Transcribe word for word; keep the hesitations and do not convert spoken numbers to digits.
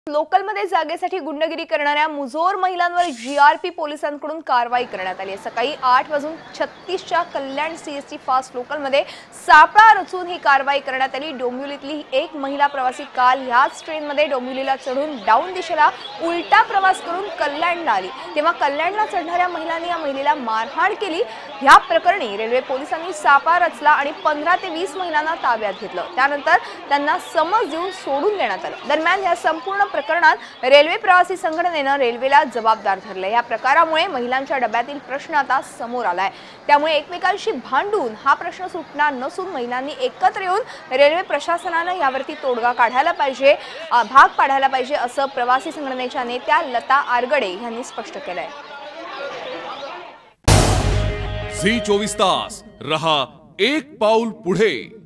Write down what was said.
लोकलमध्ये जागेसाठी गुंडगिरी करणाऱ्या मुजोर महिलांवर जीआरपी पोलिसांकडून कारवाई करण्यात आली आहे। सकाळी आठ वाजून छत्तीस च्या कल्याण सीएसटी फास्ट लोकलमध्ये सापळा रचून ही कारवाई करण्यात आली। डोंबिवलीतली एक महिला प्रवासी काल ह्याच ट्रेनमध्ये डोंबिवलीला चढून डाऊन दिशेला उलटा प्रवास करून कल्याणला आली, तेव्हा कल्याणला चढणाऱ्या महिलांनी या महिलेला मारहाण केली। ह्या प्रकरणी रेल्वे पोलिसांनी सापळा रचला आणि पंधरा ते वीस महिलांना ताब्यात घेतलं। त्यानंतर त्यांना समज देऊन सोडून देण्यात आलं। दरम्यान या संपूर्ण प्रकरणात रेल्वे प्रवासी संघटनेने रेल्वेला जबाबदार धरले। या प्रकारामुळे महिलांच्या डब्यातील प्रश्न आता समोर आलाय, त्यामुळे एकमेकांशी भांडून हा प्रश्न सुटणार नसून महिलांनी एकत्र येऊन रेल्वे प्रशासनाने यावरती तोडगा काढायला पाहिजे, भाग पाडायला पाहिजे असं प्रवासी संघटनेच्या नेत्या लता आरगडे यांनी स्पष्ट केलंय। झी चोवीस तास रहा एक पाऊल पुढे।